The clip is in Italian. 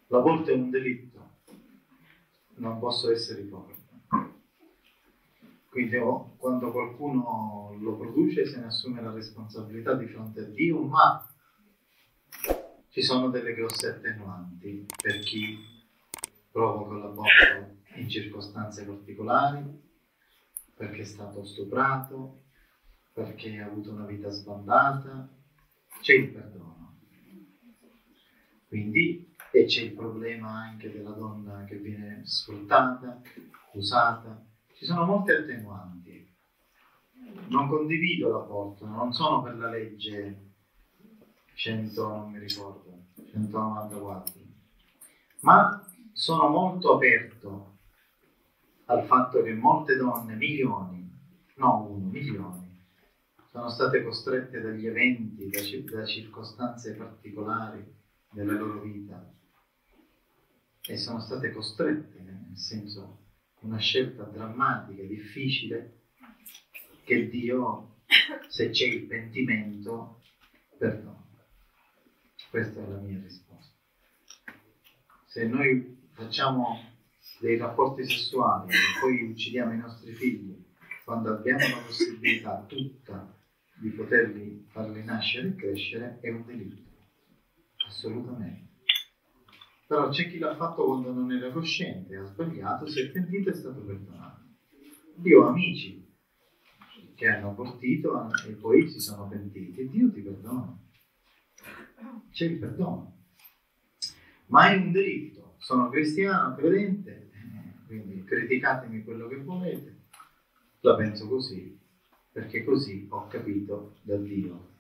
L'aborto è un delitto, non posso essere ipocrita. Quindi quando qualcuno lo produce se ne assume la responsabilità di fronte a Dio, ma ci sono delle grosse attenuanti per chi provoca l'aborto in circostanze particolari, perché è stato stuprato, perché ha avuto una vita sbandata, c'è il perdono. Quindi, e c'è il problema anche della donna che viene sfruttata, usata. Ci sono molte attenuanti. Non condivido l'aborto, non sono per la legge 100, non mi ricordo, 194, ma sono molto aperto al fatto che molte donne, milioni, sono state costrette dagli eventi, da circostanze particolari della loro vita e sono state costrette, nel senso una scelta drammatica, difficile, che Dio, se c'è il pentimento, perdona. Questa è la mia risposta. Se noi facciamo dei rapporti sessuali e poi uccidiamo i nostri figli, quando abbiamo la possibilità tutta di farli nascere e crescere, è un delitto, assolutamente. Però c'è chi l'ha fatto quando non era cosciente, ha sbagliato, si è pentito e è stato perdonato. Io ho amici che hanno abortito e poi si sono pentiti e Dio ti perdona. C'è il perdono. Ma è un delitto. Sono cristiano, credente, quindi criticatemi quello che volete. La penso così, perché così ho capito da Dio